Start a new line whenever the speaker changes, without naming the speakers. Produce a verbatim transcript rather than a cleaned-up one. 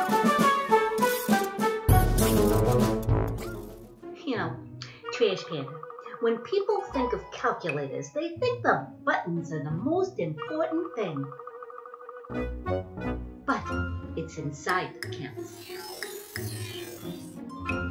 You know, Trash Panda, when people think of calculators, they think the buttons are the most important thing. But it's inside that counts.